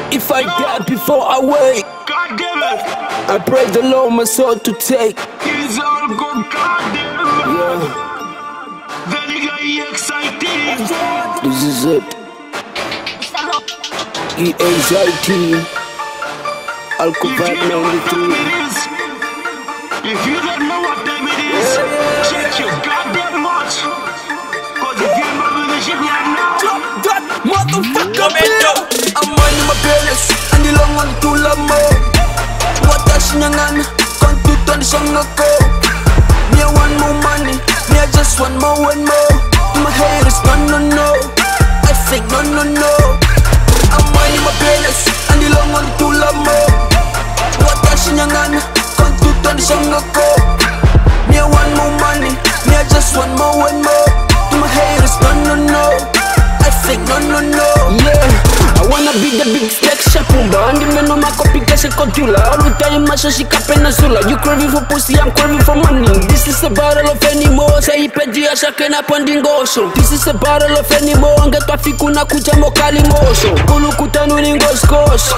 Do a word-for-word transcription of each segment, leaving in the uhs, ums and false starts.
If I die before I wake, God damn it, I pray the Lord my soul to take. he's all good, God damn it. Yeah, The nigga he excited. this is it. E anxiety. Alcohol If you know what time ninety-three. it is, if you don't know what time it is, check your goddamn watch. Cause if you remember this shit right now, Drop that motherfucker beat. I'm minding my business and the long one to love more. What a shinangan, can't do turn song ako. Me I want more money, me I just want more and more. My haters no no no, I think no no no. I'm minding my business and the long one to love more. What a shinangan, can't do turn song ako. Me I want more money, me I just want more and more. My haters no no no, I think no no no. Yeah, I wanna be the big stack Shapumba. And the man my copy cash a codula. All the time my so she capena zula. You craving for pussy, I'm craving for money. This is a battle of anymore. Say pedi a shakena pandingosho. This is a battle of anymore. Anga twafiku na kuja mokali ngosho. Kulu kutanu ni ngoskosho.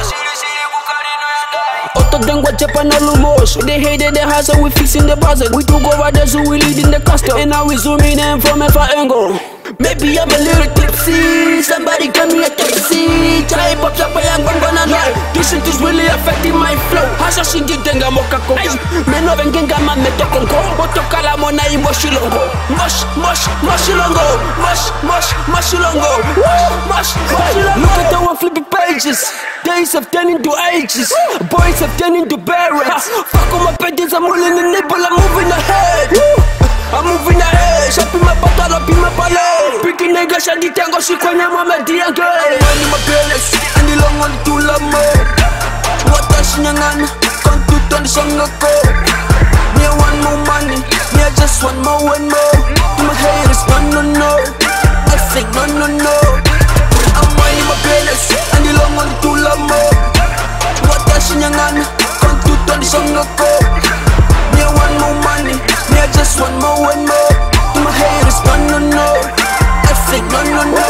Oto dengwa chepa na lumosho. They hated the hustle, we fixing the buzzer. We took over the zoo, we leading the custom. And now we zooming in from every angle. Maybe I'm a little tipsy. Somebody call me a taxi. Chai pop up a young banana. This shit is really affecting my flow. Hasa shingi denga moka ko. Meno vengenga ma meto kongo. Oto kala mona i moshilongo. Mosh, mosh, moshilongo. Mosh, mosh, moshilongo. Mosh, moshilongo. Look at our flipping pages. Days have turned into ages. Boys have turned into parents. Fuck all my pages, I'm rolling the nipple, I'm moving ahead. I'm moving ahead. Shopping my bottle up in my palette. Picking niggas and the tango, she can't have my dear girl. I'm minding my business and the long one to love more. What a shinangan, can't do turn song ako. Me I want more money, me I just want more and more. To my haters, no no no, I think no no no. I'm minding my business and the long one to love more. What a shinangan, can't do turn song ako. Me I want more money, me I just want more and more. To my haters, no no no, I think no no no.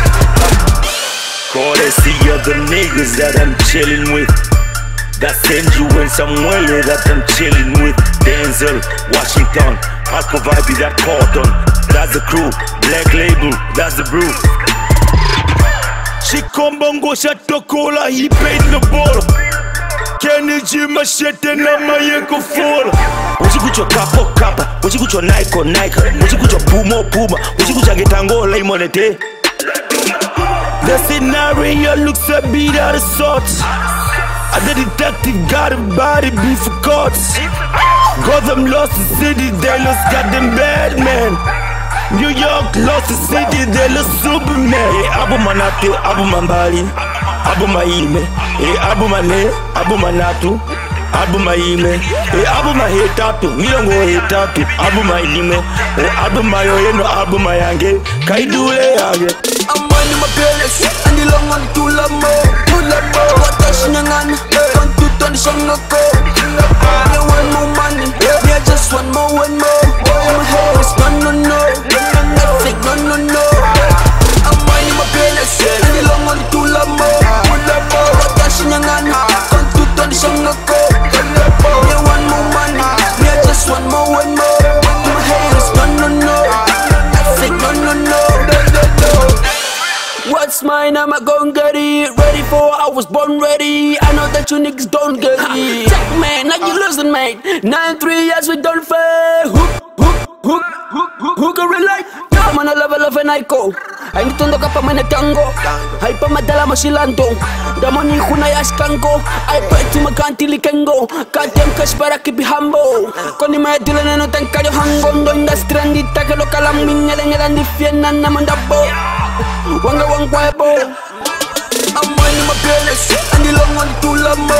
Courtesy of the niggas that I'm chillin' with, that send you in somewhere that I'm chillin' with. Denzel, Washington, Alco Vibe, that Cotton, that's the crew. Black Label, that's the brew. Shikombongo Shatokola, he paid the ball. Kenny G machete na mayeko fola. Uchikucho kapo kapa, uchikucho Nike Nike, uchikucho Puma Puma, uchikucho Getango Limonete. The scenario looks a bit out of sorts. And the detective got a body before courts. Gotham lost the city, they lost goddamn bad man. New York lost the city, they lost Superman. Hey, Abu Manate, Abu Mambali, Abu Maime. Hey, Abu Mane, Abu Manatu, Abu Maime. Hey, Abu Mahetatu, Milongo Hetatu, Abu Maime. Hey, Abu Mayoeno, Abu Mayange, Kaidule Yage. I'm minding my business and the long one to love more, to love more. What a shinangan, can't do turn song ako. Me I want more money, me I just want more and more. My haters no no no, I think no no no. I'm minding my business and the long one to love more, to love more. What a shinangan, can't do turn song ako. Me I want more money, me I just want more and more. My haters no no no, I think no no no. What's mine, I'm a gon' get it. Ready for, I was born ready. I know that you niggas don't get it. Check man, now you losing mate. Nine three years we don't fail. Hook, hook, hook, hook, hook, who can relate? I'm on a level of an icon. I need to look up a minute tango. I put my dala masilanto. The money kuna yaskango. I pray to my can't likengo. Can't them cash but I keep it humble. Koni my dula no tanka yo hango. No industry and the takalo kalam minyalang and the fiena naman dabo. Wanga wang kwebo. I'm minding my business and the long one to love more.